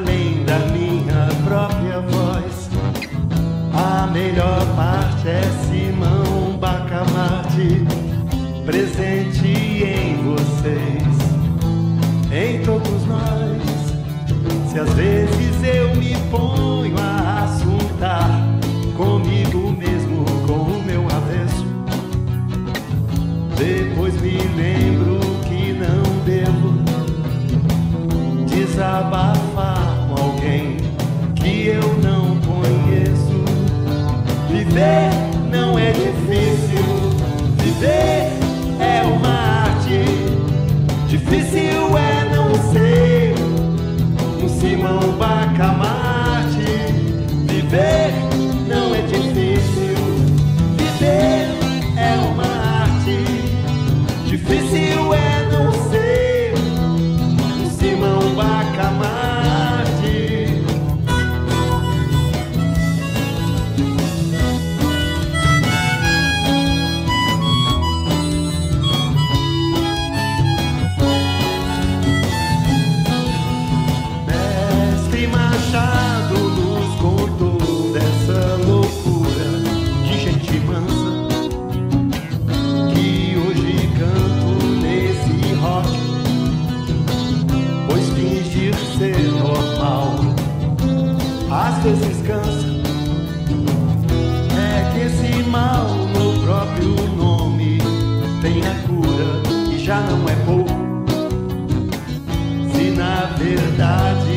além da minha própria voz. A melhor parte é Simão Bacamarte, presente em vocês, em todos nós. Se às vezes eu me ponho a assuntar comigo mesmo, com o meu avesso, depois me lembro que não devo desabafar com alguém que eu não conheço. Viver não é difícil, viver é uma arte. Difícil é não ser um Simão Bacamarte. Viver não é difícil, viver é uma arte. Difícil é não ser um Simão Bacamarte. Mestre Machado nos contou dessa loucura de gente mansa que hoje canto nesse rock, pois fingir ser normal às vezes cansa. É que esse mal no próprio nome tem a cura e já não é pouco. Se na verdade